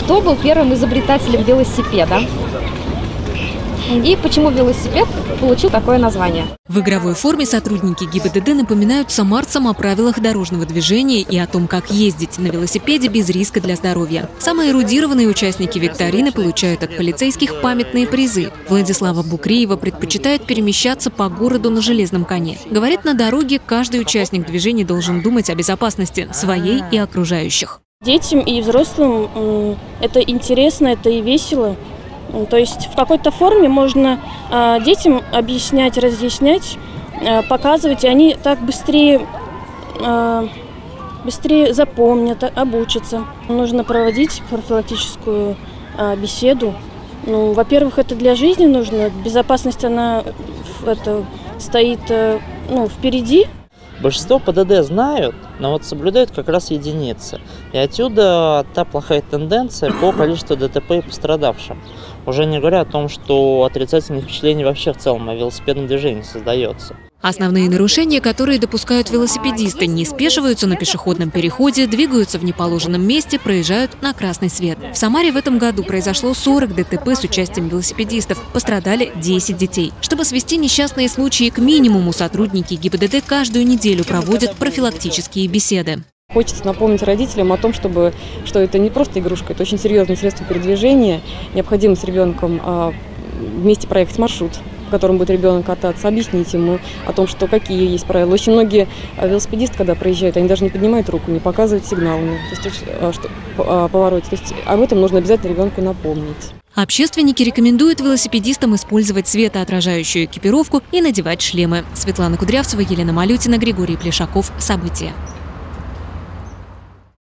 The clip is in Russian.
Кто был первым изобретателем велосипеда? И почему велосипед получил такое название? В игровой форме сотрудники ГИБДД напоминают самарцам о правилах дорожного движения и о том, как ездить на велосипеде без риска для здоровья. Самые эрудированные участники викторины получают от полицейских памятные призы. Владислава Букреева предпочитает перемещаться по городу на железном коне. Говорит, на дороге каждый участник движения должен думать о безопасности своей и окружающих. Детям и взрослым это интересно, это и весело. То есть в какой-то форме можно детям объяснять, разъяснять, показывать, и они так быстрее запомнят, обучатся. Нужно проводить профилактическую беседу. Ну, во-первых, это для жизни нужно. Безопасность, она стоит впереди. Большинство ПДД знают, но вот соблюдают как раз единицы. И отсюда та плохая тенденция по количеству ДТП и пострадавшим. Уже не говоря о том, что отрицательных впечатлений вообще в целом о велосипедном движении создается. Основные нарушения, которые допускают велосипедисты, не спешиваются на пешеходном переходе, двигаются в неположенном месте, проезжают на красный свет. В Самаре в этом году произошло 40 ДТП с участием велосипедистов. Пострадали 10 детей. Чтобы свести несчастные случаи к минимуму, сотрудники ГИБДД каждую неделю проводят профилактические беседы. Хочется напомнить родителям о том, что это не просто игрушка, это очень серьезное средство передвижения. Необходимо с ребенком вместе проехать маршрут, по которому будет ребенок кататься, объяснить ему о том, какие есть правила. Очень многие велосипедисты, когда проезжают, они даже не поднимают руку, не показывают сигналы, повороте. То есть об этом нужно обязательно ребенку напомнить. Общественники рекомендуют велосипедистам использовать светоотражающую экипировку и надевать шлемы. Светлана Кудрявцева, Елена Малютина, Григорий Плешаков. События.